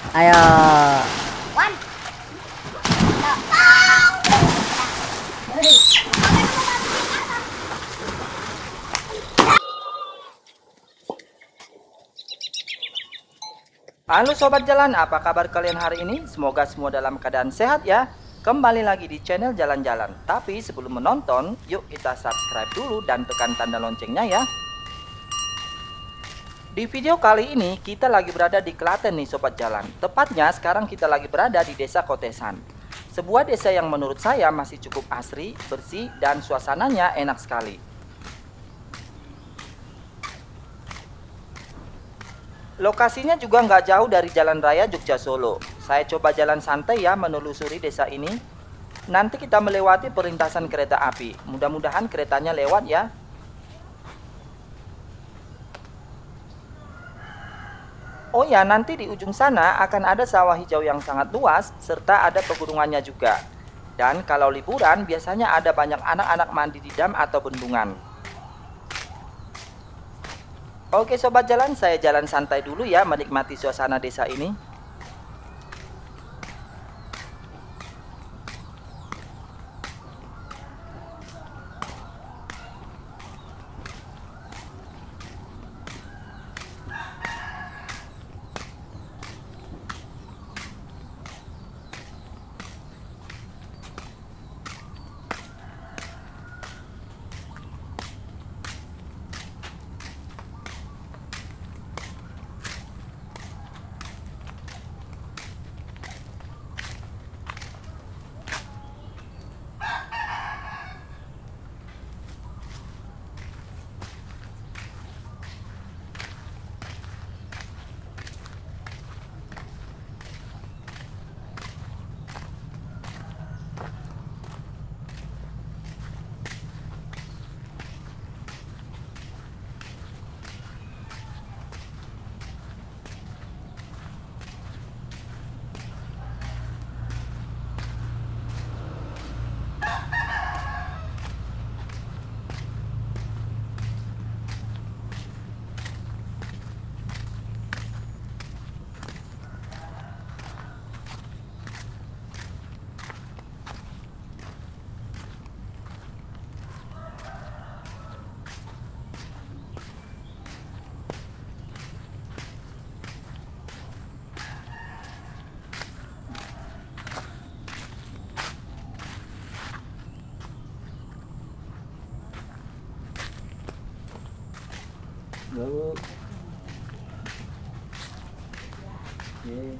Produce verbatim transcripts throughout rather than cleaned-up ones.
Ayo. One. Halo Sobat Jalan, apa kabar kalian hari ini? Semoga semua dalam keadaan sehat ya. Kembali lagi di channel Jalan-Jalan. Tapi sebelum menonton, yuk kita subscribe dulu dan tekan tanda loncengnya ya. Di video kali ini kita lagi berada di Klaten nih Sobat Jalan. Tepatnya sekarang kita lagi berada di Desa Kotesan. Sebuah desa yang menurut saya masih cukup asri, bersih, dan suasananya enak sekali. Lokasinya juga nggak jauh dari Jalan Raya Jogja Solo. Saya coba jalan santai ya menelusuri desa ini. Nanti kita melewati perlintasan kereta api. Mudah-mudahan keretanya lewat ya. Oh ya, nanti di ujung sana akan ada sawah hijau yang sangat luas, serta ada pegunungannya juga. Dan kalau liburan biasanya ada banyak anak-anak mandi di dam atau bendungan. Oke Sobat Jalan, saya jalan santai dulu ya menikmati suasana desa ini. Lalu Oke.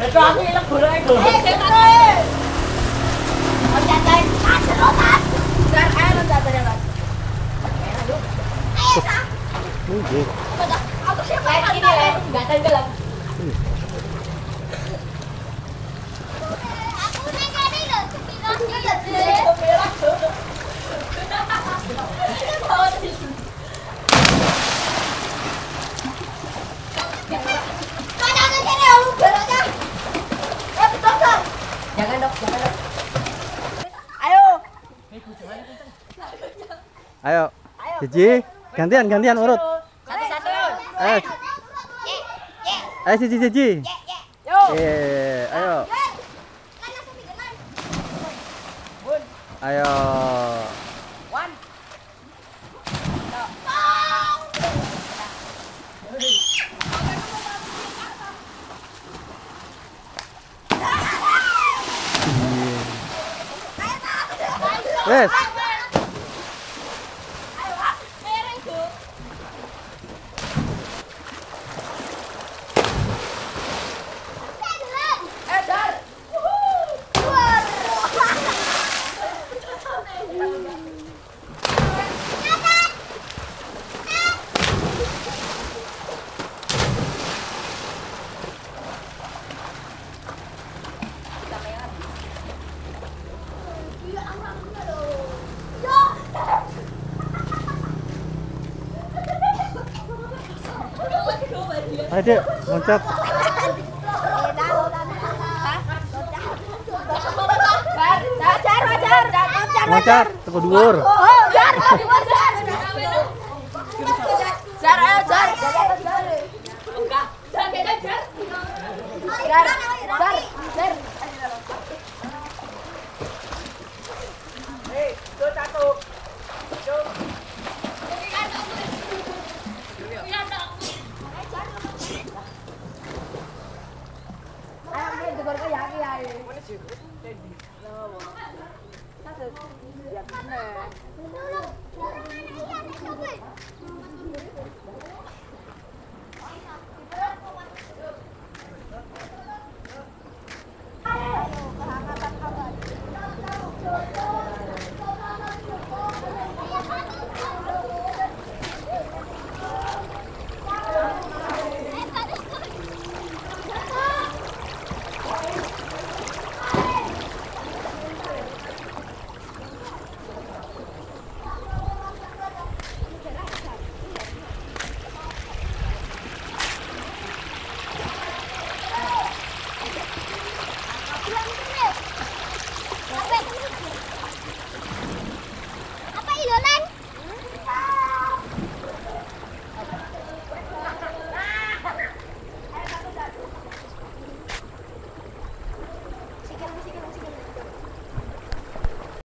Itu aku yang boleh itu. Eh, jangan. Oh, jangan. Kasih rotan. Dar air rotan jangan. Ayo, Kak. Mungkin. Aku siapa yang ini ya? Enggak tenggelam. Aku negani loh, sepiro Jangan dok, jangan dok. Ayo. Ayo. Cici, gantian gantian urut. Satu-satu. Ayo. Ayo Cici Cici. Yo. Eh, ayo. Ayo. One. Yes. Ayo Dek, loncat. Wajar, wajar, Loncat, tunggu dhuwur. Oh, jar, wajar. Jar, ayo jar. Enggak. Jar, jar, jar. Jar, jar, jar. Eh, itu satu. Itu.